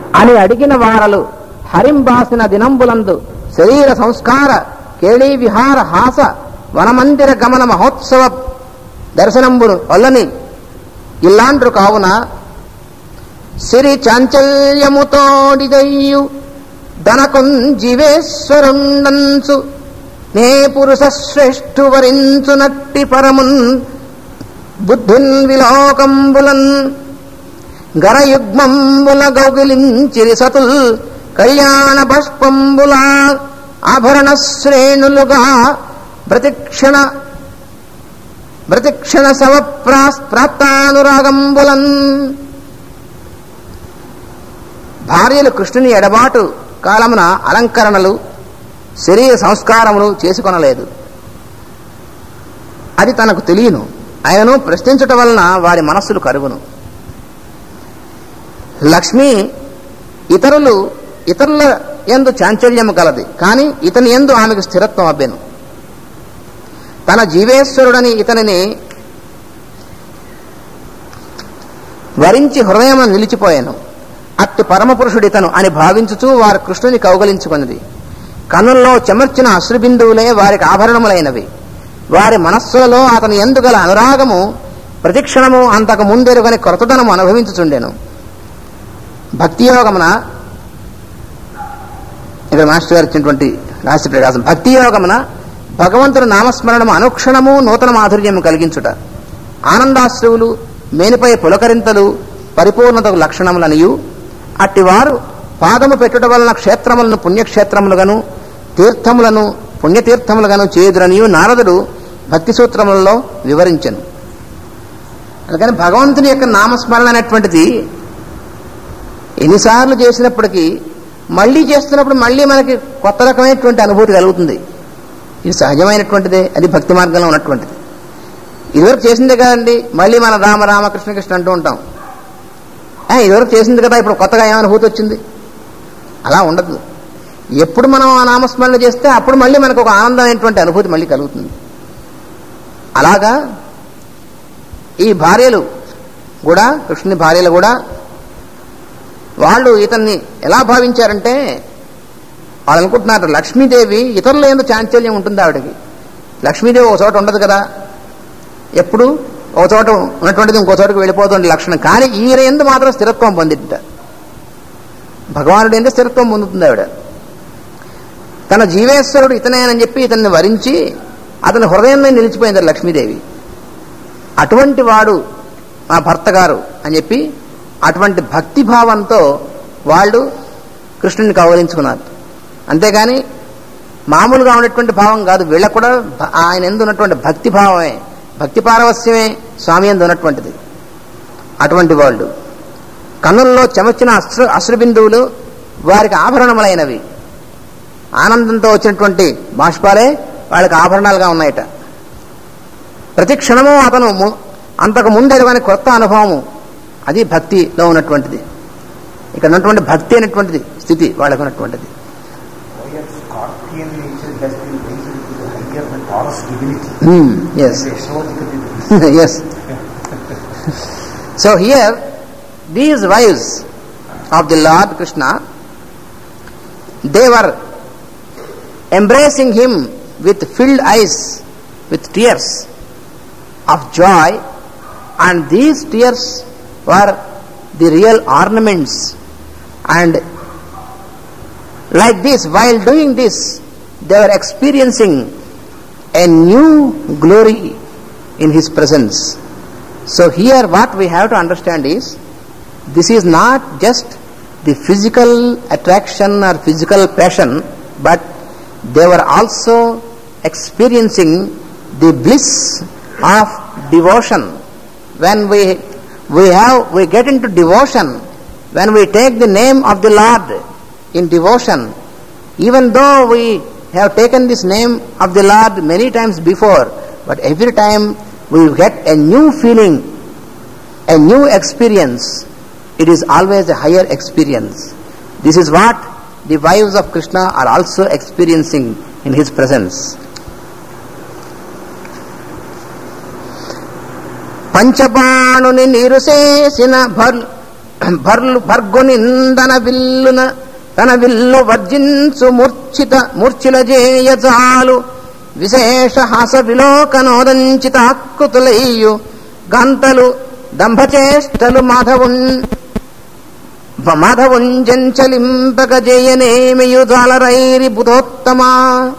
అని అడిగిన వారలు హరింబాసిన దినంబులందు శరీర సంస్కార కేళీ విహార హాస వనమందిర గమన మహోత్సవ దర్శనంబును వల్లని ఇల్లాండ్రు కావున సిరి చాంచల్యముతోడిదయ్యు దనకొన్ జీవేశ్వరుండంచు నే పురుష శ్రేష్ఠు వరించునట్టి పరమున్ బుద్ధున్ విలోకంబులన్ గరయుగ్మంబుల గౌగిలించిరి సతుల్ కళ్యాణ బాష్పంబుల ఆభరణ శ్రేణులుగా ప్రతిక్షణ సవప్రాప్తానురాగంబులన్. భార్యలు కృష్ణుని ఎడబాటు కాలమున అలంకరణలు శరీర సంస్కారములు చేసుకొనలేదు. అది తనకు తెలియను. ఆయనను ప్రశ్నించటం వలన వారి మనస్సులు కరుగును. లక్ష్మి ఇతరుల యందు చాంచల్యము కలది, కానీ ఇతని యందు ఆమెకు స్థిరత్వం అబ్బెను. తన జీవేశ్వరుడని ఇతనిని వరించి హృదయము నిలిచిపోయాను. అట్టి పరమపురుషుడితను అని భావించుచూ వారు కృష్ణుని కౌగలించుకున్నది. కన్నుల్లో చెమర్చిన అశ్రుబిందువులే వారికి ఆభరణములైనవి. వారి మనస్సులలో అతని యందు గల అనురాగము ప్రతిక్షణము అంతకు ముందెరుగని కొరతదనము అనుభవించుచుండెను. భక్తియోగమున, ఇక్కడ మాస్టర్ గారు ఇచ్చినటువంటి రహస్య ప్రకాశం, భక్తియోగమున భగవంతుని నామస్మరణము అనుక్షణము నూతన మాధుర్యము కలిగించుట, ఆనందాశ్రువులు మేనిపై పులకరింతలు పరిపూర్ణతకు లక్షణములనియు, అట్టివారు పాదము పెట్టుట వలన క్షేత్రములను పుణ్యక్షేత్రములుగాను తీర్థములను పుణ్యతీర్థములుగాను చేయుదురనియు నారదుడు భక్తి సూత్రములలో వివరించెను. అందుకని భగవంతుని యొక్క నామస్మరణ అనేటువంటిది ఎన్నిసార్లు చేసినప్పటికీ మళ్ళీ చేస్తున్నప్పుడు మళ్ళీ మనకి కొత్త రకమైనటువంటి అనుభూతి కలుగుతుంది. ఇది సహజమైనటువంటిదే, అది భక్తి మార్గంలో ఉన్నటువంటిది. ఇదివరకు చేసిందే కదండి, మళ్ళీ మన రామ రామ కృష్ణ కృష్ణ అంటూ ఉంటాం. ఇదివరకు చేసింది కదా, ఇప్పుడు కొత్తగా ఏమనుభూతి వచ్చింది? అలా ఉండదు. ఎప్పుడు మనం ఆ నామస్మరణ చేస్తే అప్పుడు మళ్ళీ మనకు ఒక ఆనందమైనటువంటి అనుభూతి మళ్ళీ కలుగుతుంది. అలాగా ఈ భార్యలు కూడా, కృష్ణుని భార్యలు కూడా, వాళ్ళు ఇతన్ని ఎలా భావించారంటే, వాళ్ళు అనుకుంటున్నారు లక్ష్మీదేవి ఇతరుల యందు చాంచల్యం ఉంటుంది ఆవిడకి. లక్ష్మీదేవి ఒక చోట ఉండదు కదా, ఎప్పుడు ఒక చోట ఉన్నటువంటిది ఇంకో చోటకి వెళ్ళిపోతుంది లక్షణం. కానీ ఈయన యందు మాత్రం స్థిరత్వం పొందిట. భగవానుడి యందు స్థిరత్వం పొందుతుంది ఆవిడ. తన జీవేశ్వరుడు ఇతనేనని చెప్పి ఇతన్ని వరించి అతని హృదయంలో నిలిచిపోయింది లక్ష్మీదేవి. అటువంటి వాడు మా భర్త గారు అని చెప్పి అటువంటి భక్తిభావంతో వాళ్ళు కృష్ణుని కౌగలించుకున్నారు. అంతేగాని మామూలుగా ఉన్నటువంటి భావం కాదు. వీళ్ళకు కూడా ఆయన ఎందు ఉన్నటువంటి భక్తిభావమే, భక్తి పారవస్యమే స్వామి ఎందు ఉన్నటువంటిది. అటువంటి వాళ్ళు కన్నుల్లో చెమర్చిన అశ్రుబిందువులు వారికి ఆభరణములైనవి. ఆనందంతో వచ్చినటువంటి బాష్పాలే వాళ్ళకి ఆభరణాలుగా ఉన్నాయట. ప్రతి క్షణము అతను అంతకు ముందెరుగని కొత్త అనుభవము, అది భక్తిలో ఉన్నటువంటిది. ఇక్కడ ఉన్నటువంటి భక్తి అనేటువంటిది స్థితి వాళ్ళకు ఉన్నటువంటిది. Yes. Yes. So here these wives of the Lord Krishna, they were embracing him with filled eyes, with tears of joy, and these tears were the real ornaments. And like this, while doing this, they were experiencing a new glory in his presence. So here what we have to understand is, this is not just the physical attraction or physical passion, but they were also experiencing the bliss of devotion. When we get into devotion, when we take the name of the Lord in devotion, even though we have taken this name of the Lord many times before, but every time we get a new feeling, a new experience. It is always a higher experience. This is what the wives of Krishna are also experiencing in his presence. పంచబాణుని నిరుసేసిన భర్గునిందన విల్లున తన విల్లు వర్జించు మూర్ఛిల జేయజాలు విశేష హాస విలోకనోదంచిత ఆకృతులయ్యు గంతలు దంభచేష్టలు మాధవుంజంచలింపక జయనేమియు జాలరైరి బుధోత్తమా.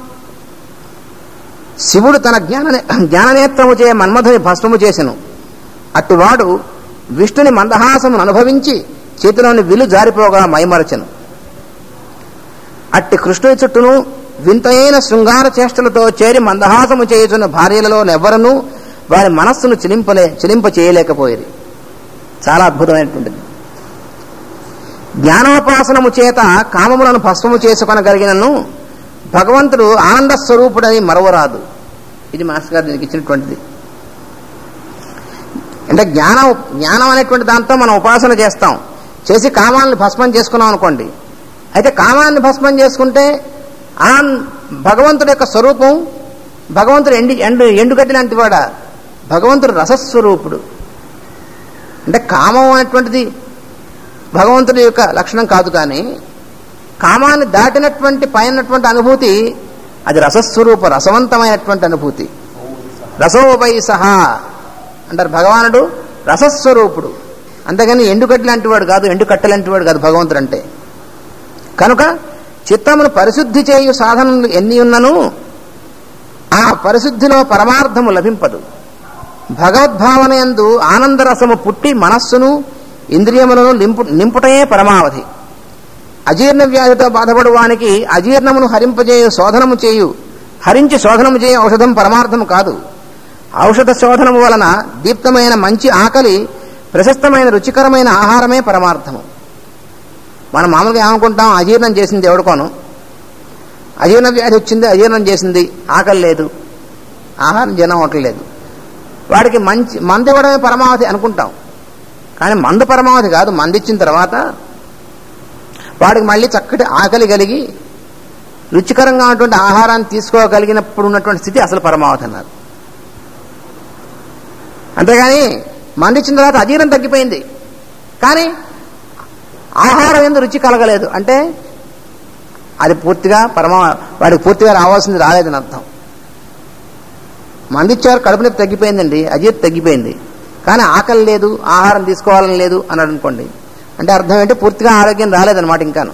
శివుడు తన జ్ఞాననేత్రము చే మన్మధుని భస్మము చేసెను. అట్టువాడు విష్ణుని మందహాసమును అనుభవించి చేతిలోని విల్లు జారిపోగా మైమరచెను. అట్టి కృష్ణుని చుట్టూను వింతైన శృంగార చేష్టలతో చేరి మందహాసము చేయుచున్న భార్యలలో ఎవ్వరూ వారి మనస్సును చిలింప చేయలేకపోయేది. చాలా అద్భుతమైనటువంటిది. జ్ఞానోపాసనము చేత కామములను భస్మము చేసుకొనగలిగినను భగవంతుడు ఆనంద స్వరూపుడని మరవరాదు. ఇది మాస్టర్ గారు దీనికి ఇచ్చినటువంటిది. అంటే జ్ఞానం అనేటువంటి దాంతో మనం ఉపాసన చేస్తాం, చేసి కామాన్ని భస్మం చేసుకున్నాం అనుకోండి. అయితే కామాన్ని భస్మం చేసుకుంటే ఆ భగవంతుడి యొక్క స్వరూపం, భగవంతుడు ఎండుగడ్డి లాంటి వాడా? భగవంతుడు రసస్వరూపుడు. అంటే కామం అనేటువంటిది భగవంతుడి యొక్క లక్షణం కాదు, కానీ కామాన్ని దాటినటువంటి పైనటువంటి అనుభూతి అది రసస్వరూప రసవంతమైనటువంటి అనుభూతి. రసోపై సహా అంటారు. భగవానుడు రసస్వరూపుడు, అంతేగాని ఎండుగడ్డి లాంటి వాడు కాదు, ఎండుకట్టె లాంటి వాడు కాదు భగవంతుడు అంటే. కనుక చిత్తమును పరిశుద్ధి చేయు సాధనలు ఎన్ని ఉన్నను ఆ పరిశుద్ధిలో పరమార్థము లభింపదు. భగవద్భావన యందు ఆనందరసము పుట్టి మనస్సును ఇంద్రియములను నింపుటయే పరమావధి. అజీర్ణ వ్యాధితో బాధపడువానికి అజీర్ణమును హరించి శోధనము చేయు ఔషధం పరమార్థము కాదు. ఔషధ శోధనము వలన దీప్తమైన మంచి ఆకలి, ప్రశస్తమైన రుచికరమైన ఆహారమే పరమార్థము. మనం మామూలుగా ఏమనుకుంటాం, అజీర్ణం చేసింది ఎవడుకోను, అజీర్ణ వ్యాధి వచ్చింది, అజీర్ణం చేసింది, ఆకలి లేదు, ఆహారం జీర్ణం అవ్వట్లేదు, వాడికి మందు ఇవ్వడమే పరమావధి అనుకుంటాం. కానీ మందు పరమావధి కాదు. మందు ఇచ్చిన తర్వాత వాడికి మళ్ళీ చక్కటి ఆకలి కలిగి రుచికరంగా ఉన్నటువంటి ఆహారాన్ని తీసుకోగలిగినప్పుడు ఉన్నటువంటి స్థితి అసలు పరమావధి అన్నారు. అంతేగాని మందు ఇచ్చిన తర్వాత అజీర్ణం తగ్గిపోయింది, కానీ ఆహారం ఎందుకు రుచి కలగలేదు అంటే అది పూర్తిగా వాడికి పూర్తిగా రావాల్సింది రాలేదని అర్థం. మంది ఇచ్చారు, కడుపు నొప్పి తగ్గిపోయిందండి, అజీర్తి తగ్గిపోయింది, కానీ ఆకలి లేదు, ఆహారం తీసుకోవాలని లేదు అన్నాడు అనుకోండి, అంటే అర్థం ఏంటి, పూర్తిగా ఆరోగ్యం రాలేదన్నమాట ఇంకాను.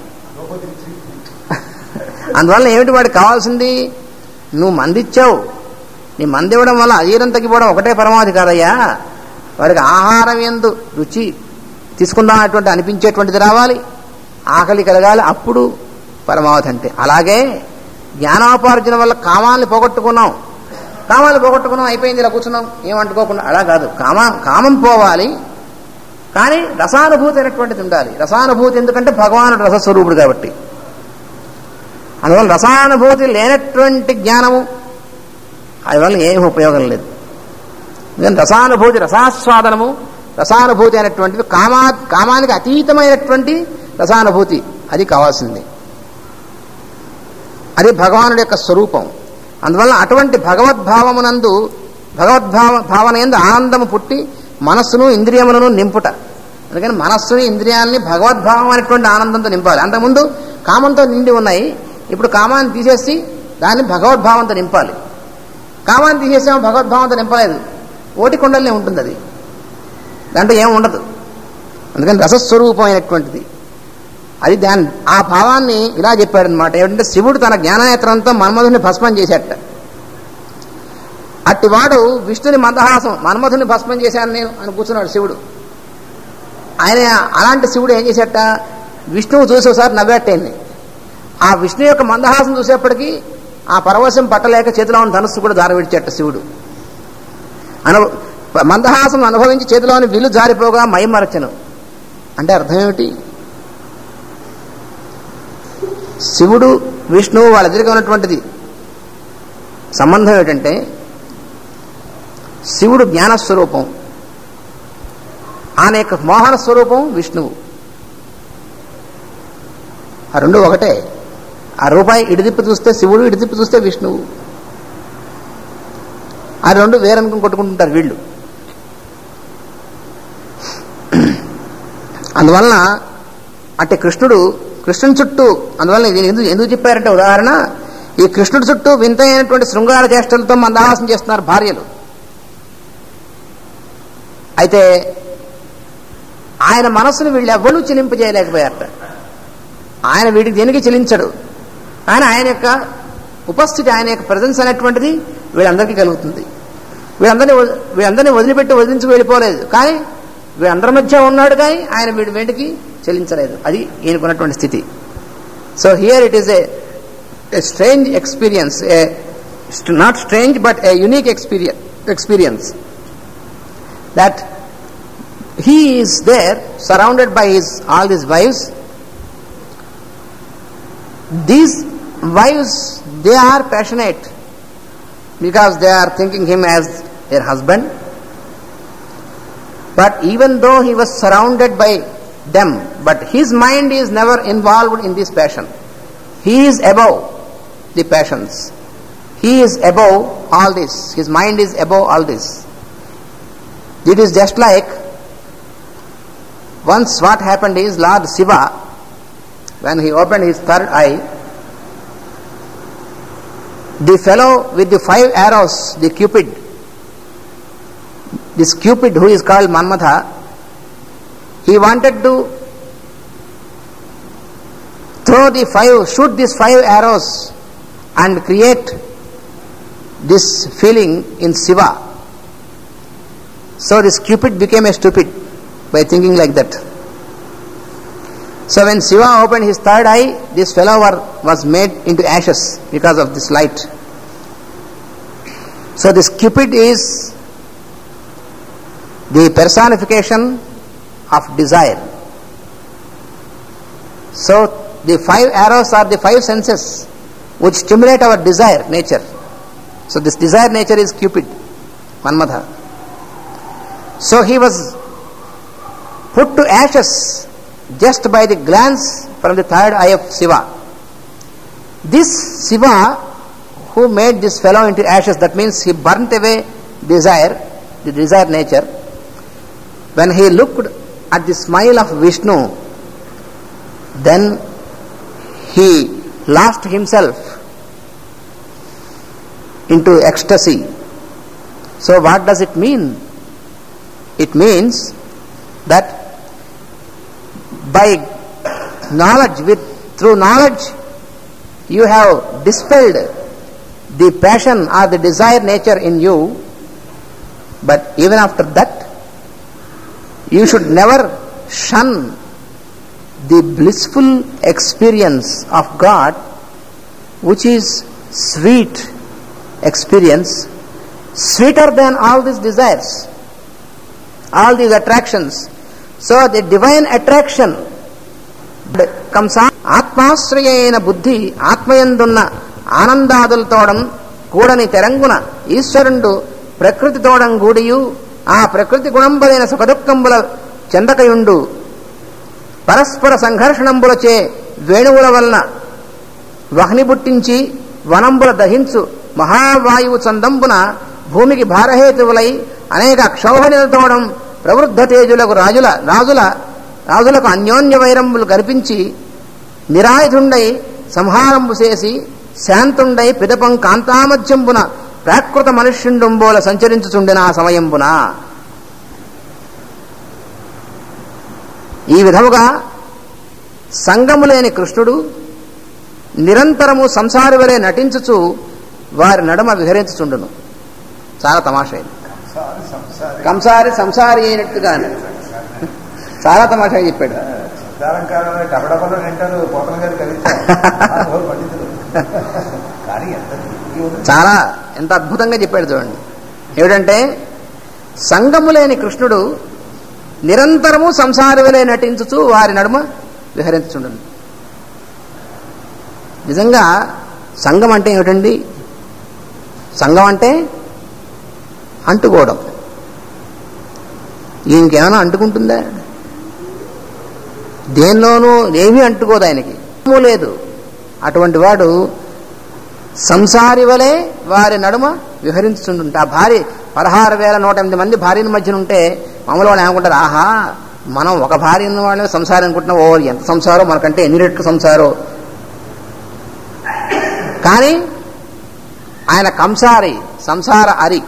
అందువల్ల ఏమిటి వాడికి కావాల్సింది, నువ్వు మంది ఇచ్చావు, నీ మంది ఇవ్వడం వల్ల అజీర్ణం తగ్గిపోవడం ఒకటే పరమావధి కాదయ్యా, వాడికి ఆహారం యందు రుచి తీసుకుందాం అటువంటి అనిపించేటువంటిది రావాలి, ఆకలి కలగాలి, అప్పుడు పరమావధి అంటే. అలాగే జ్ఞానోపార్జన వల్ల కామాన్ని పోగొట్టుకున్నాం అయిపోయింది, ఇలా కూర్చున్నాం ఏమంటుకోకుండా, అలా కాదు. కామం పోవాలి, కానీ రసానుభూతి అనేటువంటిది ఉండాలి. రసానుభూతి ఎందుకంటే భగవానుడు రసస్వరూపుడు కాబట్టి. అందువల్ల రసానుభూతి లేనటువంటి జ్ఞానము అది వల్ల ఏమి ఉపయోగం లేదు. ఎందుకంటే రసానుభూతి, రసాస్వాదనము, రసానుభూతి అనేటువంటిది కామానికి అతీతమైనటువంటి రసానుభూతి, అది కావాల్సింది. అది భగవానుడి యొక్క స్వరూపం. అందువల్ల అటువంటి భావన యందు ఆనందము పుట్టి మనస్సును ఇంద్రియములను నింపుట. అందుకని మనస్సుని ఇంద్రియాలని భగవద్భావం అనేటువంటి ఆనందంతో నింపాలి. అంతకుముందు కామంతో నిండి ఉన్నాయి, ఇప్పుడు కామాన్ని తీసేసి దాన్ని భగవద్భావంతో నింపాలి. కామాన్ని తీసేసాము, భగవద్భావంతో నింపలేదు, ఓటి కొండలనే ఉంటుంది, అది దాంట్లో ఏమి ఉండదు. అందుకని రసస్వరూపమైనటువంటిది అది. ఆ భావాన్ని ఇలా చెప్పాడనమాట. ఏమిటంటే శివుడు తన జ్ఞాననేత్రంతో మన్మధుని భస్మం చేశాట. అట్టివాడు విష్ణుని మందహాసం, మన్మధుని భస్మం చేశాను నేను అని కూర్చున్నాడు శివుడు. ఆయన అలాంటి శివుడు ఏం చేశాట, విష్ణువు చూసి ఒకసారి నవ్వేటేంది. ఆ విష్ణు యొక్క మందహాసం చూసేప్పటికీ ఆ పరవశం పట్టలేక చేతిలో ఉన్న ధనుస్సు కూడా జారవిడిచేట శివుడు. మందహాసం అనుభవించి చేతిలోని విల్లు జారిపోగా మైమరచెను. అంటే అర్థం ఏమిటి, శివుడు విష్ణువు వాళ్ళిద్దరికీ ఉన్నటువంటిది సంబంధం ఏమిటంటే, శివుడు జ్ఞానస్వరూపం, ఆయన యొక్క మోహన స్వరూపం విష్ణువు. ఆ రెండు ఒకటే. ఆ రూపాయి ఇడిదిప్పి చూస్తే శివుడు, ఇడిదిప్పి చూస్తే విష్ణువు. ఆ రెండు వేరనుకుని కొట్టుకుంటుంటారు వీళ్ళు. అందువలన అంటే కృష్ణుని చుట్టూ, అందువల్ల ఇది ఎందుకు చెప్పారంటే ఉదాహరణ, ఈ కృష్ణుడి చుట్టూ వింతైనటువంటి శృంగార చేష్టలతో మందహాసం చేస్తున్నారు భార్యలు. అయితే ఆయన మనస్సును వీళ్ళు ఎవ్వరూ చెలింపజేయలేకపోయారట. ఆయన వీడికి దేనికి చెలించడు. ఆయన యొక్క ఉపస్థితి, ఆయన యొక్క ప్రజెన్స్ అనేటువంటిది వీళ్ళందరికీ కలుగుతుంది. వీళ్ళందరినీ వదిలించుకు వెళ్ళిపోలేదు, కానీ వీళ్ళందరి మధ్య ఉన్నాడు, కానీ ఆయన వీడి వేటికి చెల్లించలేదు. అది ఈయనకున్నటువంటి స్థితి. So here it is a strange experience, not strange but a unique experience, that he is there surrounded by all these wives. These wives, they are passionate because they are thinking him as their husband, but even though he was surrounded by them, but his mind is never involved in this passion. He is above the passions. He is above all this. His mind is above all this. It is just like once what happened is Lord Shiva, when he opened his third eye, the fellow with the 5 arrows, the Cupid, this Cupid who is called Manmatha, he wanted to shoot these 5 arrows and create this feeling in Shiva. So this Cupid became a stupid by thinking like that. So when Shiva opened his third eye, this fellow was made into ashes because of this light. So this Cupid is the personification of desire. So the 5 arrows are the 5 senses which stimulate our desire nature. So this desire nature is Cupid, Manmatha. So he was put to ashes just by the glance from the third eye of Shiva. This Shiva who made this fellow into ashes, that means he burnt away desire, the desire nature. When he looked at the smile of Vishnu, then he lost himself into ecstasy. So what does it mean? It means that by knowledge, through knowledge, you have dispelled the passion or the desire nature in you, but even after that, you should never shun the blissful experience of God, which is sweet experience, sweeter than all these desires, all these attractions. So the divine attraction comes on ఆత్మాశ్రయైన బుద్ధి ఆత్మయందున్న ఆనందాదులతోడం కూడని తెరంగున ఈశ్వరుండు ప్రకృతి తోడం గూడియు ఆ ప్రకృతి గుణంబలైన సుఖదుఃఖంబుల చెందకయుండు పరస్పర సంఘర్షణంబులచే వేణువుల వలన వహ్ని బుట్టించి వనంబుల దహించు మహావాయువు చందంబున భూమికి భారహేతువులై అనేక క్షోభనిలతోడం ప్రవృద్ధ తేజులకు రాజులకు అన్యోన్య వైరంబులు కల్పించి నిరాయుధుండై సంహారంబు చేసి శాంతుండై పిదపం కాంతామధ్యంబున ప్రాకృత మనుష్యుండుంబోల సంచరించుచుండిన ఆ సమయంబున. ఈ విధముగా సంగము లేని కృష్ణుడు నిరంతరము సంసారి వలె నటించుచు వారి నడుమ విహరించుచుండును. చాలా తమాషా ఇది. సంసారి అయినట్టుగా చాలా తమాషా చెప్పాడు. చాలా ఎంత అద్భుతంగా చెప్పాడు చూడండి. ఏమిటంటే సంగము లేని కృష్ణుడు నిరంతరము సంసారి వలె నటించుచు వారి నడుమ విహరించుచుండును. నిజంగా సంఘం అంటే ఏమిటండి? సంఘం అంటే అంటుకోవడం. ఈయనకేమైనా అంటుకుంటుందా? దేనిలోనూ ఏమీ అంటుకోదు ఆయనకి, లేదు. అటువంటి వాడు సంసారి వలె వారి నడుమ విహరించుంటుంటే, ఆ భార్య 16,108 మంది భార్యల మధ్యన ఉంటే మామూలు వాళ్ళు ఏమనుకుంటారు, ఆహా మనం ఒక భార్య ఉన్న వాళ్ళే సంసారం అనుకుంటున్నాం. ఓ ఎంత సంసారం, మనకంటే ఎన్ని రెట్లు సంసారం. కానీ ఆయన కంసారి, సంసార అరి.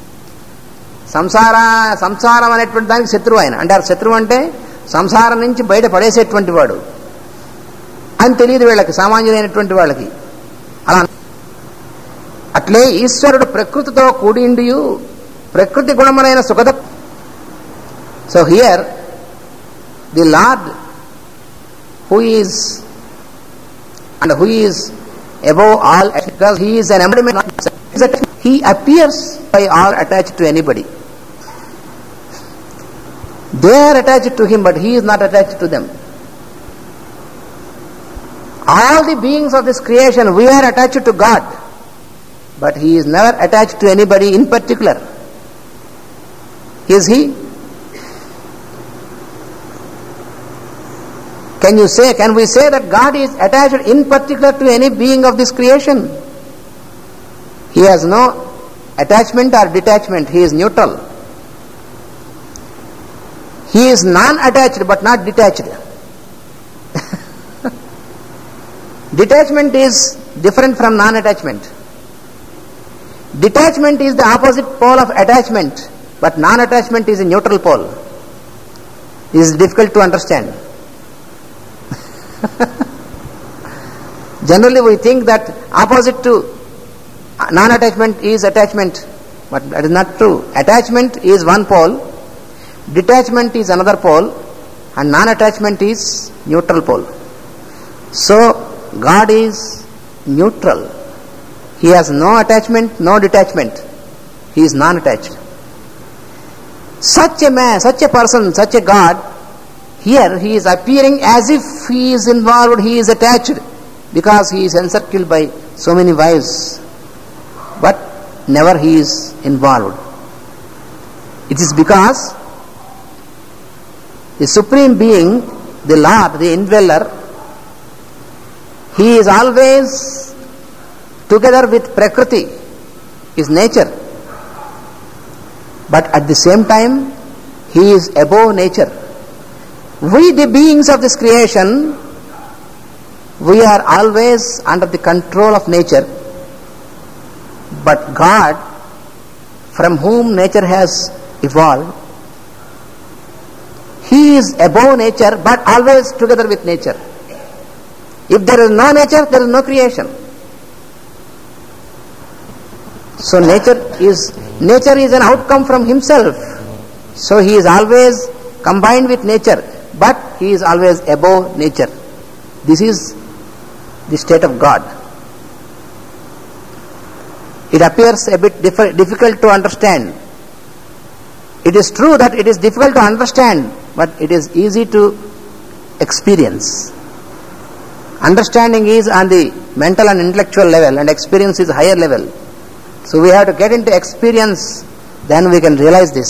సంసారం అనేటువంటి దానికి శత్రువు ఆయన. అంటే శత్రువు అంటే సంసారం నుంచి బయట పడేసేటువంటి వాడు అని తెలియదు వీళ్ళకి, సామాన్యులైనటువంటి వాళ్ళకి. అలా అట్లే ఈశ్వరుడు ప్రకృతితో కూడిండియు ప్రకృతి గుణములైన సుఖద. So here the lord who is and who is above all, because he is an embodiment, he appears by all attached to anybody. They are attached to him, but he is not attached to them. All the beings of this creation, we are attached to God, but he is never attached to anybody in particular. Is he? Can we say that God is attached in particular to any being of this creation? He has no attachment or detachment. He is neutral. He is non-attached but not detached. Detachment is different from non-attachment. Detachment is the opposite pole of attachment, but non-attachment is a neutral pole. This is difficult to understand. Generally we think that opposite to non-attachment is attachment, but that is not true. Attachment is one pole, detachment is another pole, and non-attachment is neutral pole. So God is neutral. He has no attachment, no detachment. He is non-attached. Such a man, such a person, such a God, here he is appearing as if he is involved, he is attached, because he is encircled by so many wives, but never he is involved. It is because the Supreme Being, the Lord, the Indweller, he is always together with Prakriti, his nature, but at the same time he is above nature. We, the beings of this creation, we are always under the control of nature, but God, from whom nature has evolved, he is above nature but always together with nature. If there is no nature, there is no creation. So nature is an outcome from himself. So he is always combined with nature, but he is always above nature. This is the state of God. It appears a bit difficult to understand. It is true that it is difficult to understand, but it is easy to experience. Understanding is on the mental and intellectual level, and experience is higher level. So we have to get into experience, then we can realize this.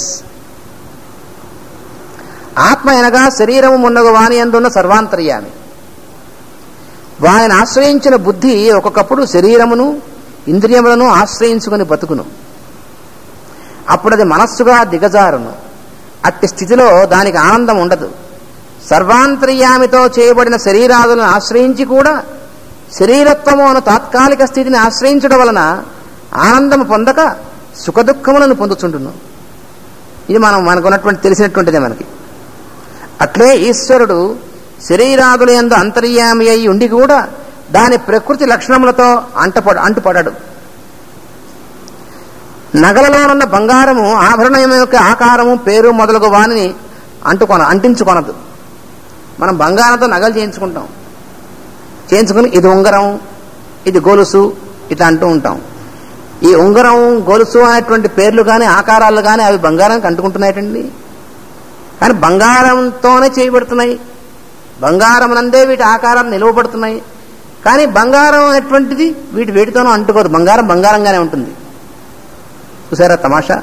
ఆత్మ అనగా శరీరము మున్నగు వాని అందున్న సర్వాంతర్యామి. వానిని ఆశ్రయించిన బుద్ధి ఒక్కొక్కప్పుడు శరీరమును ఇంద్రియములను ఆశ్రయించుకుని బతుకును. అప్పుడు అది మనస్సుగా దిగజారును. అట్టి స్థితిలో దానికి ఆనందం ఉండదు. సర్వాంతర్యామితో చేయబడిన శరీరాదులను ఆశ్రయించి కూడా శరీరత్వము అను తాత్కాలిక స్థితిని ఆశ్రయించడం వలన ఆనందము పొందక సుఖదుఖములను పొందుచుండును. ఇది మనకున్నటువంటి తెలిసినటువంటిదే మనకి. అట్లే ఈశ్వరుడు శరీరాదుల యందు అంతర్యామి అయి ఉండి కూడా దాని ప్రకృతి లక్షణములతో అంటుపడడు. నగలలోనున్న బంగారము ఆభరణం యొక్క ఆకారము, పేరు మొదలగు వానిని అంటించుకొనదు. మనం బంగారంతో నగలు చేయించుకుని ఇది ఉంగరం, ఇది గొలుసు ఇట్లా అంటూ ఉంటాం. ఈ ఉంగరం, గొలుసు అనేటువంటి పేర్లు కానీ ఆకారాలు కానీ అవి బంగారానికి అంటుకుంటున్నాయటండి. కానీ బంగారంతోనే చేయబడుతున్నాయి, బంగారం నందే వీటి ఆకారాలు నిలువబడుతున్నాయి. కానీ బంగారం అనేటువంటిది వేటితోనూ అంటుకోదు. బంగారం బంగారంగానే ఉంటుంది. చూసారా తమాషా?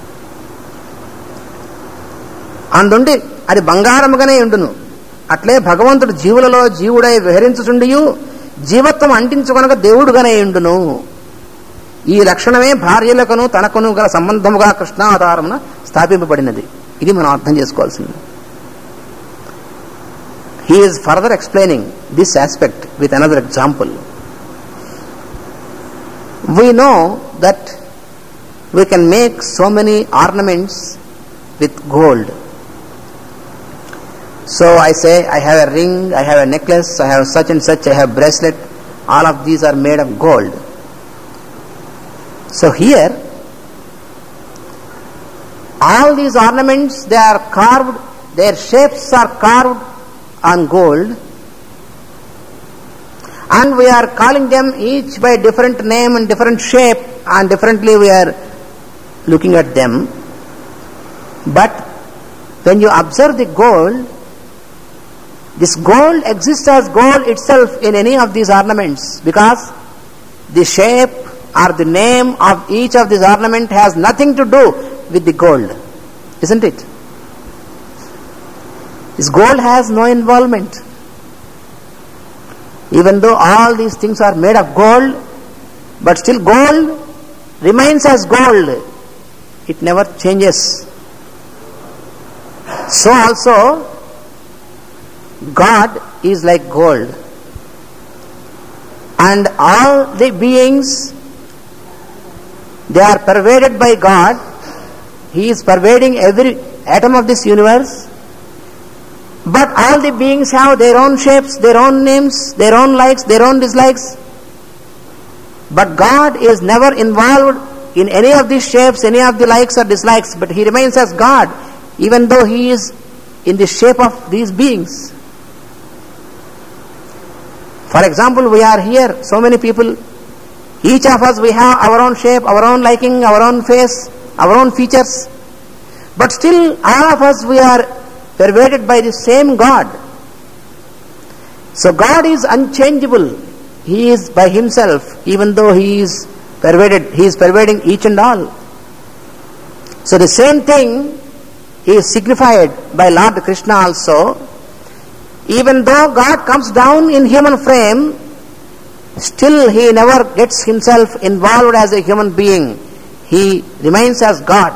అందుండి అది బంగారముగానే ఉండును. అట్లే భగవంతుడు జీవులలో జీవుడై విహరించుచుండియు జీవత్వం అంటించుకొనగా దేవుడుగానే ఉండును. ఈ లక్షణమే భార్యలకును తనకును గల సంబంధముగా కృష్ణావతారమున స్థాపింపబడినది. ఇది మనం అర్థం చేసుకోవాల్సింది. he is further explaining this aspect with another example. We know that we can make so many ornaments with gold. So I say, I have a ring, I have a necklace, I have such and such, I have bracelet. All of these are made of gold. So here, all these ornaments, they are carved, their shapes are carved on gold, and we are calling them each by different name and different shape, and differently we are looking at them. But when you observe the gold, this gold exists as gold itself in any of these ornaments, because the shape or the name of each of these ornament has nothing to do with the gold, isn't it? This gold has no involvement. Even though all these things are made of gold, but still gold remains as gold. It never changes. So also, God is like gold. And all the beings, they are pervaded by God. He is pervading every atom of this universe. But all the beings have their own shapes, their own names, their own likes, their own dislikes. But God is never involved in any of these shapes, any of the likes or dislikes, but He remains as God, even though He is in the shape of these beings. For example, we are here, so many people, each of us, we have our own shape, our own liking, our own face, our own features, but still all of us, we are pervaded by the same God. So God is unchangeable. He is by Himself, even though He is pervading each and all. So the same thing is signified by Lord Krishna also. Even though God comes down in human frame, still He never gets Himself involved as a human being. He remains as God.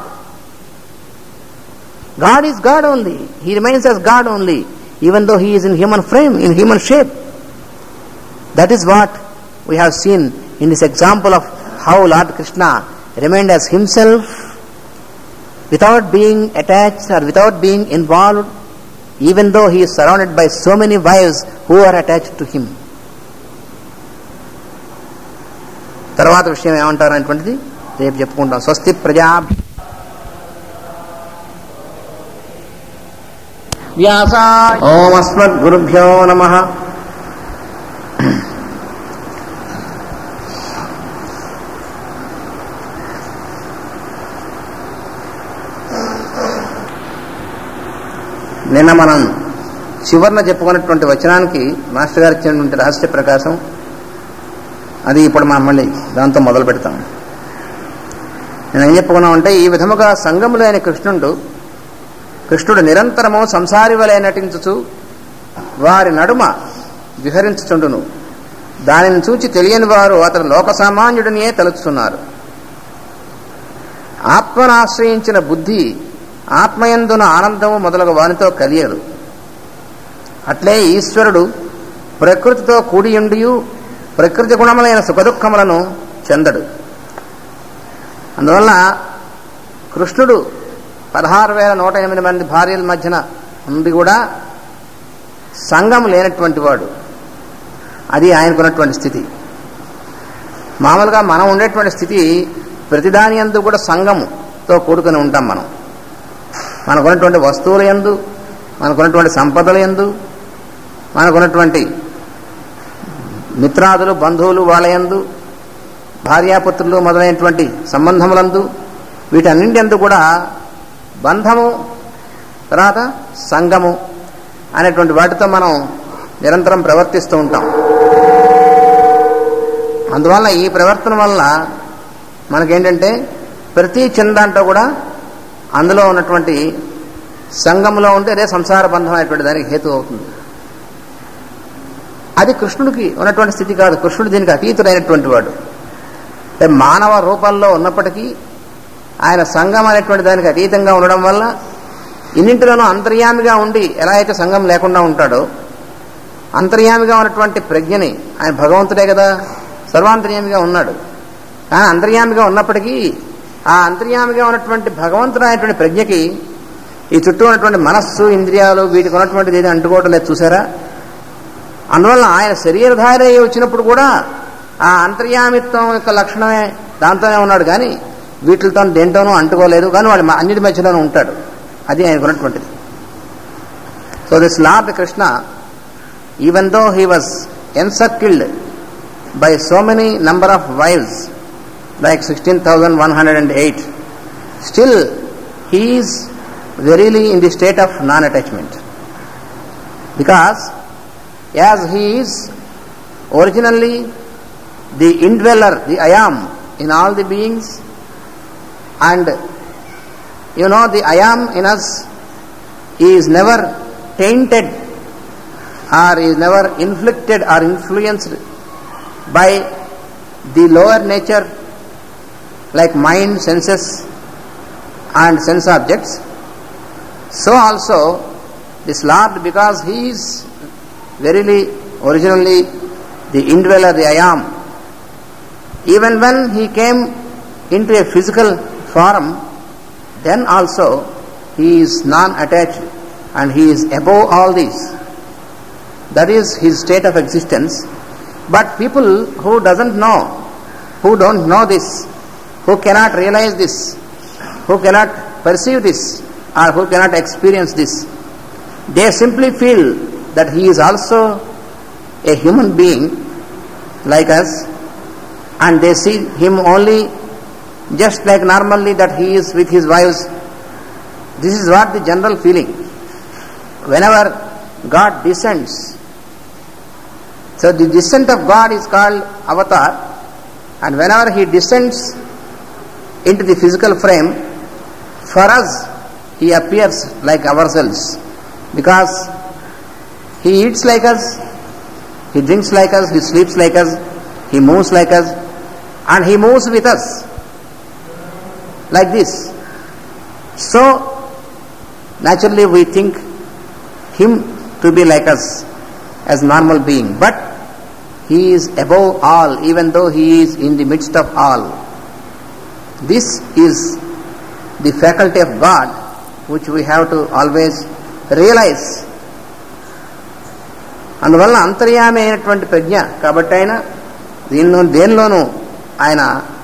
God is God only. He remains as God only, even though He is in human frame, in human shape. That is what we have seen in this example of how Lord Krishna remained as Himself without being attached or without being involved, even though He is surrounded by so many wives who are attached to Him. తర్వాత విషయం ఏమంటారు అనేటువంటిది రేపు చెప్పుకుంటాం. స్వస్తి ప్రజా వ్యాసాయ ఓం అస్మద్గురుభ్యో నమః. నిన్న మనం చివరన చెప్పుకున్నటువంటి వచనానికి మాస్టర్ గారు ఇచ్చినటువంటి రహస్య ప్రకాశం, అది ఇప్పుడు మనం మళ్ళీ దాంతో మొదలు పెడతాం. నేను ఏం చెప్పుకున్నామంటే, ఈ విధముగా సంగములు అయిన కృష్ణుడు నిరంతరము సంసారి వలె నటించుచు వారి నడుమ విహరించుచుండును. దానిని చూచి తెలియని వారు అతడు లోక సామాన్యుడినియే తలుచుతున్నారు. ఆత్మనాశ్రయించిన బుద్ధి ఆత్మయందున ఆనందము మొదలగు వానితో కలియదు. అట్లే ఈశ్వరుడు ప్రకృతితో కూడియుండియు ప్రకృతి గుణములైన సుఖదుఖములను చెందడు. అందువల్ల కృష్ణుడు 16,108 మంది భార్యల మధ్యన ఉండి కూడా సంగం లేనటువంటి వాడు. అది ఆయనకున్నటువంటి స్థితి. మామూలుగా మనం ఉండేటువంటి స్థితి ప్రతిదాని యందు కూడా సంగముతో కూడుకొని ఉంటాం. మనకున్నటువంటి వస్తువుల యందు, మనకున్నటువంటి సంపదల యందు, మనకున్నటువంటి మిత్రాదులు, బంధువులు వాళ్ళ యందు, భార్యాపుత్రులు మొదలైనటువంటి సంబంధములందు, వీటన్నింటి యందు కూడా బంధము, తర్వాత సంగము అనేటువంటి వాటితో మనం నిరంతరం ప్రవర్తిస్తూ ఉంటాం. అందువల్ల ఈ ప్రవర్తన వల్ల మనకేంటంటే ప్రతి చిన్నదాంట్లో కూడా అందులో ఉన్నటువంటి సంగంలో ఉంటే అదే సంసార బంధం అనేటువంటి దానికి హేతు అవుతుంది. అది కృష్ణుడికి ఉన్నటువంటి స్థితి కాదు. కృష్ణుడు దీనికి అతీతుడైనటువంటి వాడు. మానవ రూపంలో ఉన్నప్పటికీ ఆయన సంగం అనేటువంటి దానికి అతీతంగా ఉండడం వల్ల ఇన్నింటిలోనూ అంతర్యామిగా ఉండి ఎలా అయితే సంగం లేకుండా ఉంటాడో అంతర్యామిగా ఉన్నటువంటి ప్రజ్ఞని, ఆయన భగవంతుడే కదా, సర్వాంతర్యామిగా ఉన్నాడు. కానీ అంతర్యామిగా ఉన్నప్పటికీ ఆ అంతర్యామిగా ఉన్నటువంటి భగవంతుడు అనేటువంటి ప్రజ్ఞకి ఈ చుట్టూ ఉన్నటువంటి మనస్సు, ఇంద్రియాలు వీటికి ఉన్నటువంటిది ఏది అంటుకోవటం లేదు, చూసారా? అందువల్ల ఆయన శరీరధారి అయి వచ్చినప్పుడు కూడా ఆ అంతర్యామిత్వం యొక్క లక్షణమే దాంతోనే ఉన్నాడు, కానీ వీటితో దేంటోనూ అంటుకోలేదు, కానీ వాడు అన్నిటి మధ్యలోనూ ఉంటాడు. అది ఆయనకు ఉన్నటువంటిది. So this lord Krishna, even though he was encircled by so many number of wives, like 16,108, still he is verily in the state of non-attachment, because as he is originally the indweller, the I am in all the beings, and you know the I am in us is never tainted or is never inflicted or influenced by the lower nature like mind, senses and sense objects. So also this Lord, because he is verily originally the indweller, the I am, even when he came into a physical form, then also he is non-attached and he is above all these. That is his state of existence. But people who don't know this, who cannot realize this, who cannot perceive this, or who cannot experience this, they simply feel that he is also a human being like us, and they see him only just like normally that he is with his wives. This is what the general feeling. Whenever God descends, so the descent of God is called avatar, and whenever he descends into the physical frame, for us he appears like ourselves, because he eats like us, he drinks like us, he sleeps like us, he moves like us, and he moves with us like this. So naturally we think him to be like us as normal being, but he is above all, even though he is in the midst of all. This is the faculty of God which we have to always realize. అందువల్ల అంతర్యామి అయినటువంటి ప్రజ్ఞ కాబట్టి ఆయన దేనిలోనూ ఆయన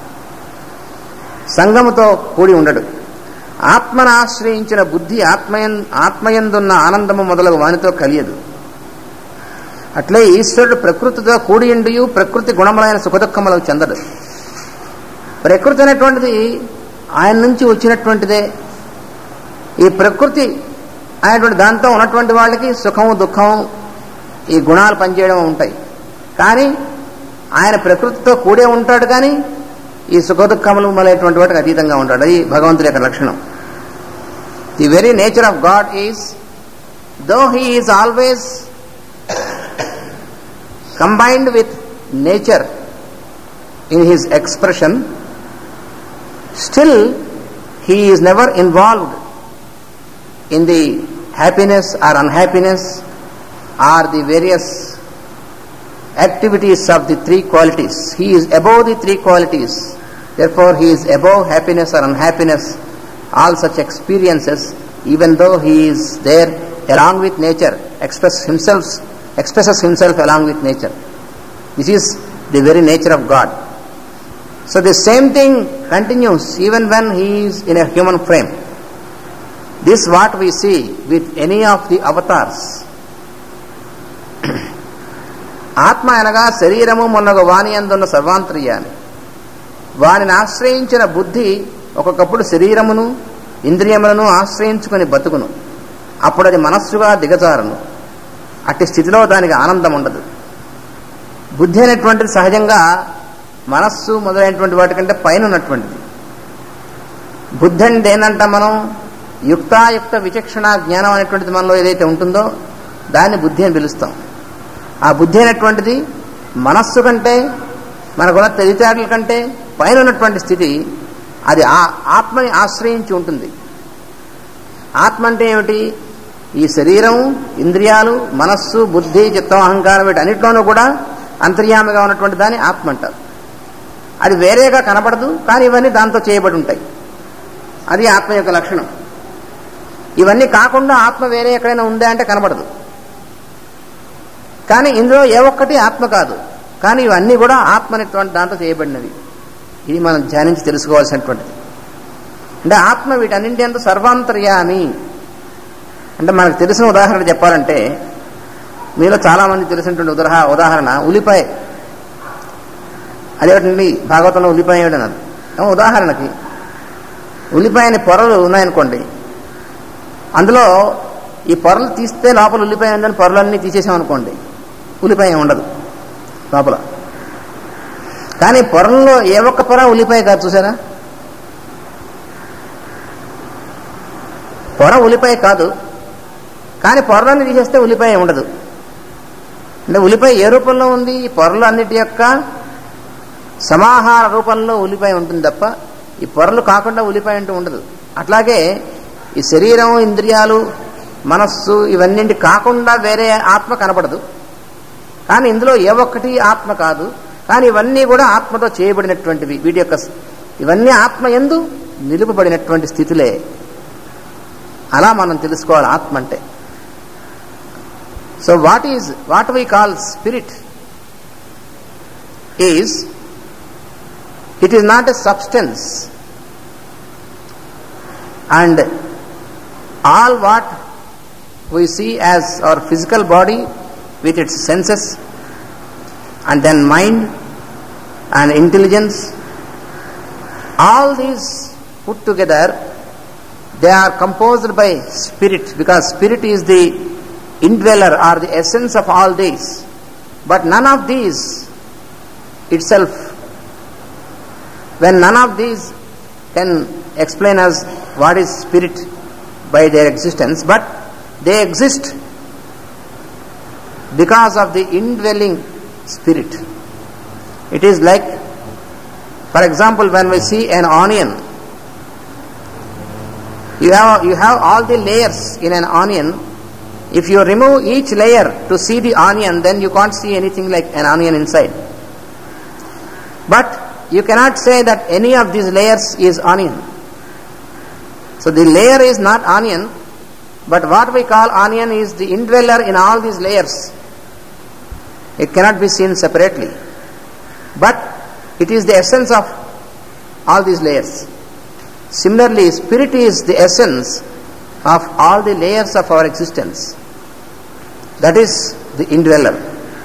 సంగముతో కూడి ఉండడు. ఆత్మను ఆశ్రయించిన బుద్ధి ఆత్మయందున్న ఆనందము మొదలగు వానితో కలియదు. అట్లే ఈశ్వరుడు ప్రకృతితో కూడి ఉండియు ప్రకృతి గుణములైన సుఖదుఖములకు చెందడు. ప్రకృతి అనేటువంటిది ఆయన నుంచి వచ్చినటువంటిదే. ఈ ప్రకృతి అనేటువంటి దాంతో ఉన్నటువంటి వాళ్ళకి సుఖము, దుఃఖము, ఈ గుణాలు పనిచేయడం ఉంటాయి. కానీ ఆయన ప్రకృతితో కూడే ఉంటాడు, కానీ ఈ సుఖ దుఃఖములు మొదలైనటువంటి వాటికి అతీతంగా ఉంటాడు. అది భగవంతుడి యొక్క లక్షణం. The very nature of God is, though he is always combined with nature in his expression, still he is never involved in the happiness or unhappiness or the various activities of the three qualities. He is above the three qualities. Therefore he is above happiness or unhappiness, all such experiences, even though he is there along with nature, expresses himself along with nature. This is the very nature of God. So the same thing continues even when he is in a human frame. This is what we see with any of the avatars. ఆత్మ అనగా శరీరము మొన్నగు వాని అందున్న సర్వాంతర్యామి. వానిని ఆశ్రయించిన బుద్ధి ఒక్కొక్కప్పుడు శరీరమును ఇంద్రియములను ఆశ్రయించుకొని బతుకును. అప్పుడు అది మనస్సుగా దిగజారును. అట్టి స్థితిలో దానికి ఆనందం ఉండదు. బుద్ధి అనేటువంటిది సహజంగా మనస్సు మొదలైనటువంటి వాటికంటే పైన ఉన్నటువంటిది. బుద్ధి అంటే ఏంటంటే మనం యుక్తాయుక్త విచక్షణ జ్ఞానం అనేటువంటిది మనలో ఏదైతే ఉంటుందో దాన్ని బుద్ధి అని పిలుస్తాం. ఆ బుద్ధి అనేటువంటిది మనస్సు కంటే, మనకున్న తెలివితేటల కంటే పైన ఉన్నటువంటి స్థితి. అది ఆత్మని ఆశ్రయించి ఉంటుంది. ఆత్మ అంటే ఏమిటి? ఈ శరీరం, ఇంద్రియాలు, మనస్సు, బుద్ధి, చిత్తం, అహంకారం వీటన్నిటిలోనూ కూడా అంతర్యామిగా ఉన్నటువంటి దాన్ని ఆత్మ అంటారు. అది వేరేగా కనబడదు, కానీ ఇవన్నీ దాంతో చేయబడి ఉంటాయి. అది ఆత్మ యొక్క లక్షణం. ఇవన్నీ కాకుండా ఆత్మ వేరే ఎక్కడైనా ఉందా అంటే కనబడదు. కానీ ఇందులో ఏ ఒక్కటి ఆత్మ కాదు, కానీ ఇవన్నీ కూడా ఆత్మ అనేటువంటి దాంతో చేయబడినవి. ఇది మనం ధ్యానించి తెలుసుకోవాల్సినటువంటిది. అంటే ఆత్మ వీటన్నింటి అంతా సర్వాంతర్యామి. అంటే మనకు తెలిసిన ఉదాహరణ చెప్పాలంటే, మీలో చాలామంది తెలిసినటువంటి ఉదాహరణ ఉల్లిపాయ. అదేమిటండి భాగవతంలో ఉల్లిపాయ ఏమిటన్నారు. ఉదాహరణకి ఉల్లిపాయని పొరలు ఉన్నాయనుకోండి, అందులో ఈ పొరలు తీస్తే లోపల ఉల్లిపాయ ఉందని పొరలన్నీ తీసేసామనుకోండి, ఉల్లిపాయ ఉండదు లోపల. కానీ పొరల్లో ఏ ఒక్క పొర ఉల్లిపాయ కాదు, చూసారా? పొర ఉల్లిపాయ కాదు, కానీ పొరలన్నీ తీసేస్తే ఉల్లిపాయ ఉండదు. అంటే ఉల్లిపాయ ఏ రూపంలో ఉంది? ఈ పొరలు అన్నిటి యొక్క సమాహార రూపంలో ఉల్లిపాయ ఉంటుంది తప్ప ఈ పొరలు కాకుండా ఉల్లిపాయ అంటూ ఉండదు. అట్లాగే ఈ శరీరం, ఇంద్రియాలు, మనస్సు ఇవన్నీ కాకుండా వేరే ఆత్మ కనపడదు. కానీ ఇందులో ఏ ఒక్కటి ఆత్మ కాదు, కానీ ఇవన్నీ కూడా ఆత్మతో చేయబడినటువంటివి. వీటి యొక్క ఇవన్నీ ఆత్మ యందు నిలుపబడినటువంటి స్థితులే. అలా మనం తెలుసుకోవాలి ఆత్మ అంటే. So what we call spirit is, it is not a substance, and all what we see as our physical body with its senses and then mind and intelligence, all these put together, they are composed by spirit, because spirit is the indweller or the essence of all these. But none of these itself, when none of these can explain us what is spirit by their existence, but they exist because of the indwelling spirit. It is like, for example, when we see an onion, you have all the layers in an onion. If you remove each layer to see the onion, then you can't see anything like an onion inside. But you cannot say that any of these layers is onion. So the layer is not onion, but what we call onion is the indweller in all these layers. It cannot be seen separately, but it is the essence of all these layers. Similarly, spirit is the essence of all the layers of our existence. That is the indweller.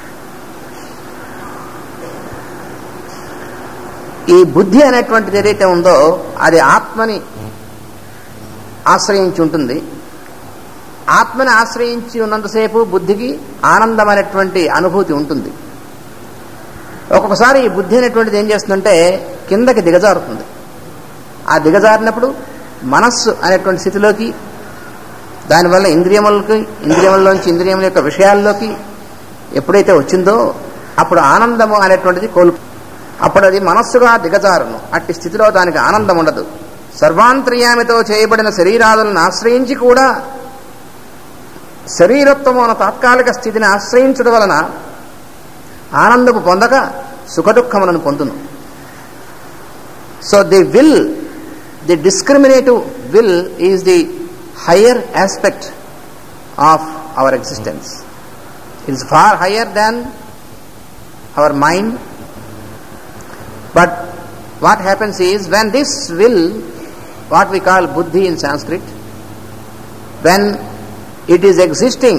ఈ బుద్ధి అనేటువంటిది ఏదైతే ఉందో అది ఆత్మని ఆశ్రయించి ఉంటుంది. ఆత్మని ఆశ్రయించి ఉన్నంతసేపు బుద్ధికి ఆనందమైనటువంటి అనుభూతి ఉంటుంది. ఒక్కొక్కసారి ఈ బుద్ధి అనేటువంటిది ఏం చేస్తుందంటే కిందకి దిగజారుతుంది. ఆ దిగజారినప్పుడు మనస్సు అనేటువంటి స్థితిలోకి, దానివల్ల ఇంద్రియముల్లోంచి ఇంద్రియముల యొక్క విషయాల్లోకి ఎప్పుడైతే వచ్చిందో అప్పుడు ఆనందము అనేటువంటిది అప్పుడు అది మనస్సుగా దిగజారును. అట్టి స్థితిలో దానికి ఆనందం ఉండదు. సర్వాంతర్యామితో చేయబడిన శరీరాదులను ఆశ్రయించి కూడా శరీరత్వము అన్న తాత్కాలిక స్థితిని ఆశ్రయించడం వలన ఆనందము పొందక సుఖదుఖములను పొందును. So the discriminative will is the higher aspect of our existence. It is far higher than our mind. But what happens is, when this will, what we call buddhi in Sanskrit, when it is existing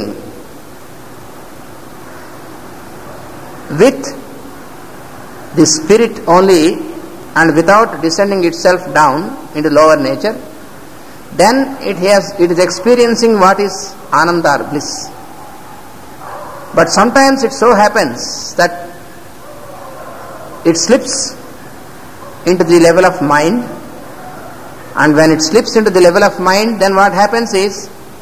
with the spirit only and without descending itself down into lower nature, then it is experiencing what is ananda or bliss. But sometimes it so happens that it slips into the level of mind, and when it slips into the level of mind, then what happens is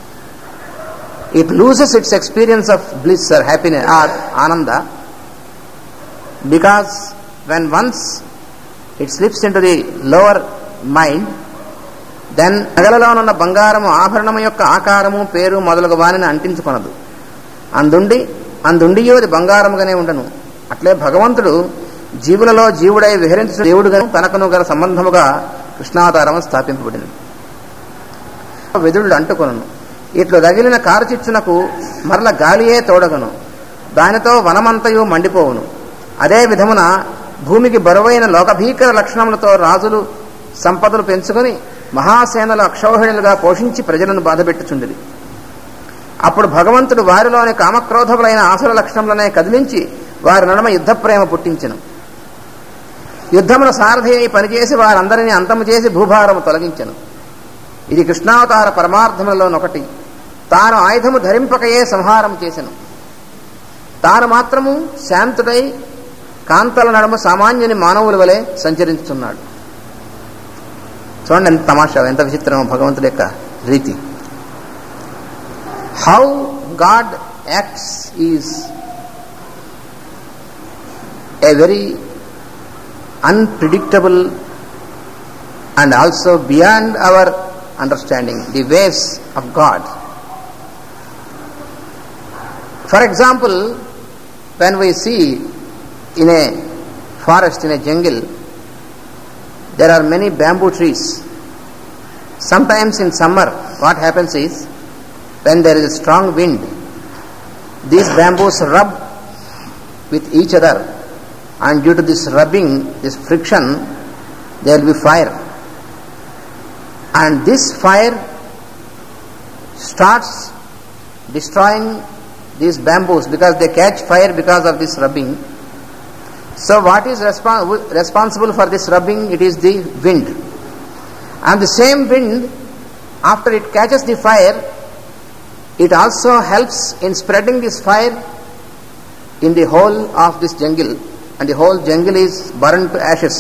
it loses its experience of bliss or happiness or ananda, because when once it slips into the lower mind, then నగలలోనున్న బంగారము ఆభరణము యొక్క ఆకారము పేరు మొదలగు వానిని అంటించుకొనదు. అందుండియో అది బంగారముగానే ఉండను. అట్లే భగవంతుడు జీవులలో జీవుడై విహరించిన దేవుడుగా తనకును గల సంబంధముగా కృష్ణావతారము స్థాపింపబడింది. వెదుడు అంటుకొనను. ఇట్లు రగిలిన కారుచిచ్చునకు మరల గాలియే తోడగను. దానితో వనమంతయు మండిపోవును. అదే విధమున భూమికి బరువైన లోకభీకర లక్షణములతో రాజులు సంపదలు పెంచుకొని మహాసేనలు అక్షౌహిణులుగా పోషించి ప్రజలను బాధపెట్టుచుండిరి. అప్పుడు భగవంతుడు వారిలోని కామక్రోధములైన ఆసుర లక్షణములనే కదిలించి వారి నడుమ యుద్ధ ప్రేమ పుట్టించెను. యుద్ధమున సారథి అయి పనిచేసి వారందరినీ అంతము చేసి భూభారము తొలగించెను. ఇది కృష్ణావతార పరమార్థములలోనొకటి. తాను ఆయుధము ధరింపకయే సంహారం చేసెను. తాను మాత్రము శాంతుడై కాంతల నడుమ సామాన్యుని మానవుల వలె సంచరించుతున్నాడు. చూడండి ఎంత తమాషా, ఎంత విచిత్రమో భగవంతుడి యొక్క రీతి. How God acts is a very unpredictable and also beyond our understanding, the ways of God. For example, when we see in a forest, in a jungle, there are many bamboo trees. Sometimes in summer what happens is, when there is a strong wind, these bamboos rub with each other, and due to this rubbing, this friction, there will be fire, and this fire starts destroying these bamboos because they catch fire because of this rubbing. So what is responsible for this rubbing? It is the wind. And the same wind, after it catches the fire, it also helps in spreading this fire in the whole of this jungle, and the whole jungle is burned to ashes.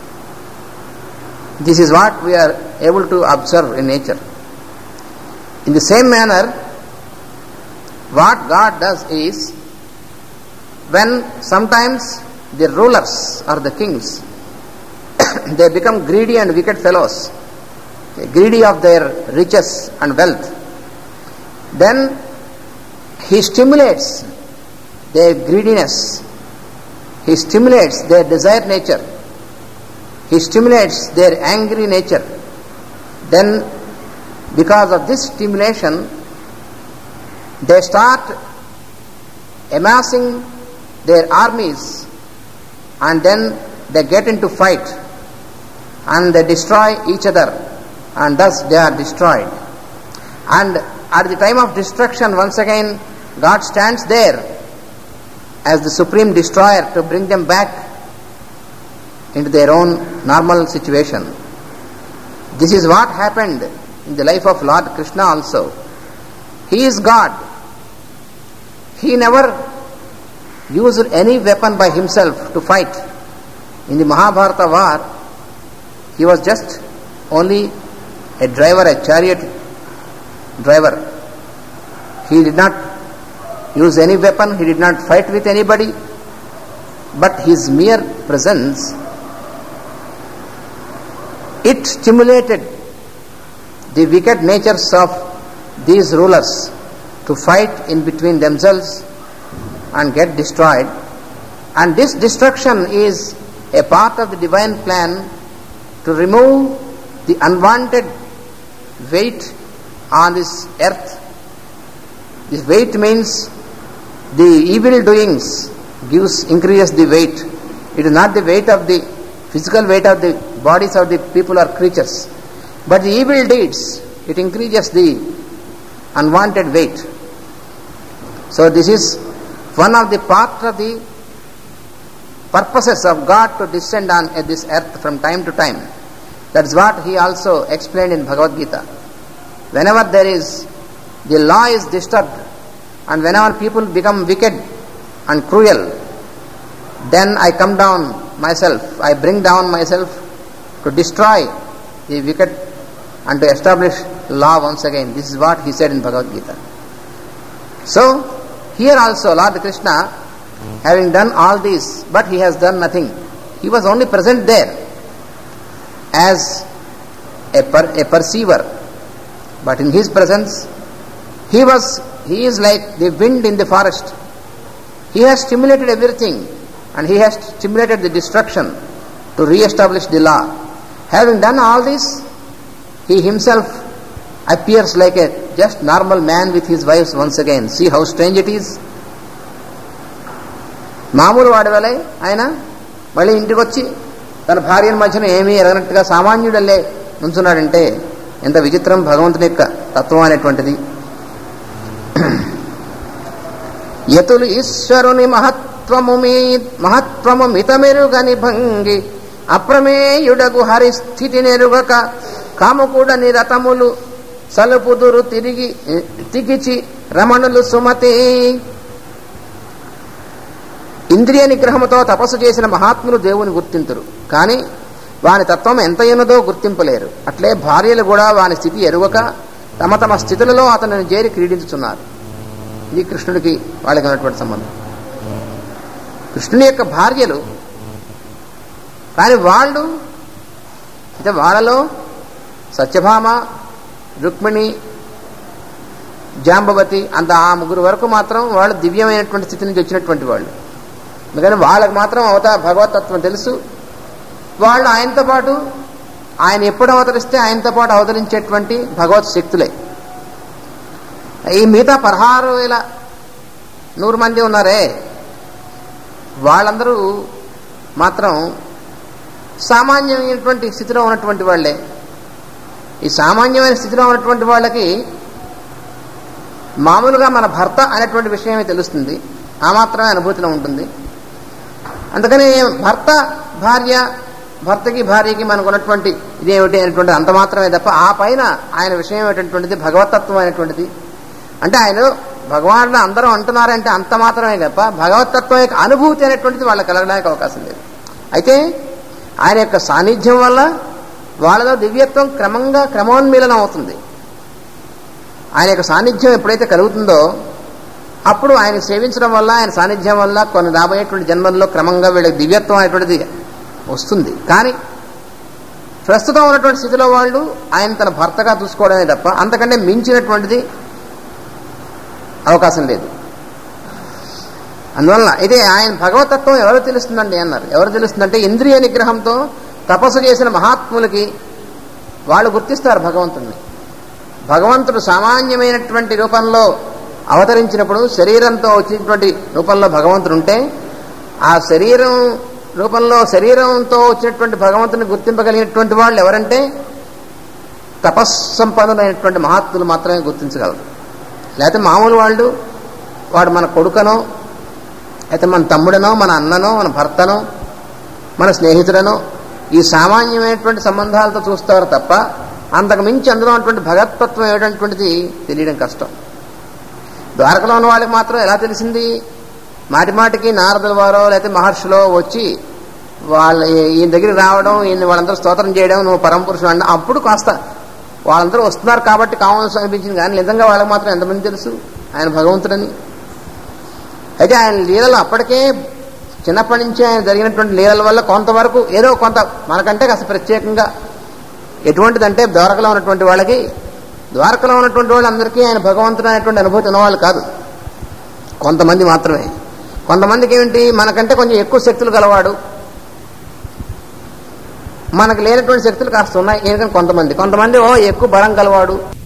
This is what we are able to observe in nature. In the same manner, what God does is, when sometimes the rulers or the kings they become greedy and wicked fellows, greedy of their riches and wealth, then he stimulates their greediness, he stimulates their desire nature, he stimulates their angry nature. Then because of this stimulation, they start amassing their armies, and then they get into fight and they destroy each other, and thus they are destroyed. And at the time of destruction, once again God stands there as the supreme destroyer to bring them back into their own normal situation. This is what happened in the life of Lord Krishna also. He is God. He never used any weapon by himself to fight. In the Mahabharata war, he was just only a driver, a chariot driver. He did not use any weapon, he did not fight with anybody, but his mere presence, it stimulated the wicked natures of these rulers to fight in between themselves and get destroyed. And this destruction is a part of the divine plan to remove the unwanted weight on this earth. This weight means the evil doings increases the weight. It is not the weight of the physical weight of the bodies of the people or creatures, but the evil deeds, it increases the unwanted weight. So this is one of the part of the purposes of God to descend on this earth from time to time. That is what he also explained in Bhagavad Gita. Whenever there is, the law is disturbed, and whenever people become wicked and cruel, then I come down myself, I bring down myself to destroy the wicked and to establish law once again. This is what he said in Bhagavad Gita. So here also Lord Krishna, having done all this, but he has done nothing. He was only present there as a perceiver, but in his presence he is like the wind in the forest. He has stimulated everything, and he has stimulated the destruction to re-establish the law. Having done all this, he himself appears like a just normal man with his wives once again. See how strange it is. మామూలు వాడి వలె ఆయన మళ్ళీ ఇంటికి వచ్చి తన భార్యల మధ్యన ఏమీ ఎరగనట్టుగా సామాన్యుడల్లే నుంచున్నాడంటే ఎంత విచిత్రం భగవంతుని యొక్క తత్వం అనేటువంటిది. యతులు ఈశ్వరుని మహత్వము మితమెరుగని భంగి అప్రమేయుడగు హరి స్థితి నెరుగక కాముకుడని రతములు సలుపుదురు తిగిచి రమణులు సుమతి. ఇంద్రియ నిగ్రహముతో తపస్సు చేసిన మహాత్ములు దేవుని గుర్తింతురు, కానీ వాని తత్వం ఎంత ఉన్నదో గుర్తింపలేరు. అట్లే భార్యలు కూడా వాని స్థితి ఎరుగక తమ తమ స్థితులలో అతనిని చేరి క్రీడించుతున్నారు. ఇది కృష్ణుడికి వాళ్ళకి ఉన్నటువంటి సంబంధం. కృష్ణుని యొక్క భార్యలు, కానీ వాళ్ళు అంటే వాళ్ళలో సత్యభామ, రుక్మిణి, జాంబవతి అంత ఆ ముగ్గురు వరకు మాత్రం వాళ్ళు దివ్యమైనటువంటి స్థితి నుంచి వచ్చినటువంటి వాళ్ళు. అందుకని వాళ్ళకి మాత్రం భగవతత్వం తెలుసు. వాళ్ళు ఆయనతో పాటు, ఆయన ఎప్పుడు అవతరిస్తే ఆయనతో పాటు అవతరించేటువంటి భగవత్ శక్తులే. ఈ మిగతా 16,100 మంది ఉన్నారే, వాళ్ళందరూ మాత్రం సామాన్యమైనటువంటి స్థితిలో ఉన్నటువంటి వాళ్లే. ఈ సామాన్యమైన స్థితిలో ఉన్నటువంటి వాళ్ళకి మామూలుగా మన భర్త అనేటువంటి విషయమే తెలుస్తుంది, ఆ మాత్రమే అనుభూతిలో ఉంటుంది. అందుకని భర్తకి భార్యకి మనకు ఉన్నటువంటి ఇదేమిటి అనేటువంటి అంత మాత్రమే తప్ప ఆ పైన ఆయన విషయం ఏంటటువంటిది భగవతత్వం అనేటువంటిది. అంటే ఆయన భగవానుడు అందరూ అంటున్నారంటే అంత మాత్రమే తప్ప భగవతత్వం యొక్క అనుభూతి అనేటువంటిది వాళ్ళకి కలగడానికి అవకాశం లేదు. అయితే ఆయన యొక్క సాన్నిధ్యం వల్ల వాళ్ళలో దివ్యత్వం క్రమోన్మీలనం అవుతుంది. ఆయన యొక్క సాన్నిధ్యం ఎప్పుడైతే కలుగుతుందో అప్పుడు ఆయన సేవించడం వల్ల, ఆయన సాన్నిధ్యం వల్ల కొన్ని రాబోయేటువంటి జన్మల్లో క్రమంగా వీళ్ళకి దివ్యత్వం అనేటువంటిది వస్తుంది. కానీ ప్రస్తుతం ఉన్నటువంటి స్థితిలో వాళ్ళు ఆయన తన భర్తగా చూసుకోవడమే తప్ప అంతకంటే మించినటువంటిది అవకాశం లేదు. అందువల్ల అయితే ఆయన భగవతత్వం ఎవరు తెలుస్తుందండి అన్నారు. ఎవరు తెలుస్తుందంటే ఇంద్రియ నిగ్రహంతో తపస్సు చేసిన మహాత్ములకి వాళ్ళు గుర్తిస్తారు భగవంతుడిని. భగవంతుడు సామాన్యమైనటువంటి రూపంలో అవతరించినప్పుడు శరీరంతో వచ్చినటువంటి రూపంలో భగవంతుడు ఉంటే ఆ శరీరంతో వచ్చినటువంటి భగవంతుని గుర్తింపగలిగినటువంటి వాళ్ళు ఎవరంటే తపస్సంపన్నులైనటువంటి మహాత్ములు మాత్రమే గుర్తించగలరు. లేకపోతే మామూలు వాడు మన కొడుకనో, అయితే మన తమ్ముడనో, మన అన్ననో, మన భర్తనో, మన స్నేహితుడనో ఈ సామాన్యమైనటువంటి సంబంధాలతో చూస్తారు తప్ప అంతకు మించి అందులో ఉన్నటువంటి భగవతత్వం ఏమిటటువంటిది తెలియడం కష్టం. ద్వారకలో ఉన్న వాళ్ళకి మాత్రం ఎలా తెలిసింది? మాటిమాటికి నారదుల వారో లేకపోతే మహర్షులో వచ్చి ఈయన దగ్గరికి రావడం, వాళ్ళందరూ స్తోత్రం చేయడం, నువ్వు పరమపురుషుడు అన్న అప్పుడు కాస్త వాళ్ళందరూ వస్తున్నారు కాబట్టి కావాల్సి అనిపించింది. కానీ నిజంగా వాళ్ళకి మాత్రం ఎంతమంది తెలుసు ఆయన భగవంతుడని? అయితే ఆయన లీలలు అప్పటికే చిన్నప్పటి నుంచి ఆయన జరిగినటువంటి లీలల వల్ల కొంతవరకు ఏదో కొంత మనకంటే కాస్త ప్రత్యేకంగా ఎటువంటిదంటే ద్వారకలో ఉన్నటువంటి వాళ్ళకి, ద్వారకలో ఉన్నటువంటి వాళ్ళందరికీ ఆయన భగవంతుడు అనేటువంటి అనుభూతి ఉన్నవాళ్ళు కాదు, కొంతమంది మాత్రమే. కొంతమందికి ఏమిటి, మనకంటే కొంచెం ఎక్కువ శక్తులు గలవాడు, మనకు లేనటువంటి శక్తులు కాస్త ఉన్నాయి. ఎందుకంటే కొంతమంది ఎక్కువ బలం గలవాడు,